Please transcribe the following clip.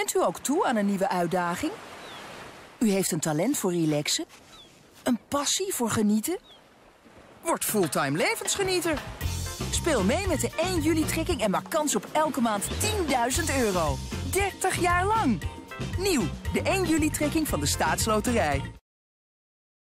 Bent u ook toe aan een nieuwe uitdaging? U heeft een talent voor relaxen? Een passie voor genieten? Word fulltime levensgenieter. Speel mee met de 1 juli-trekking en maak kans op elke maand €10.000. 30 jaar lang. Nieuw, de 1 juli-trekking van de Staatsloterij.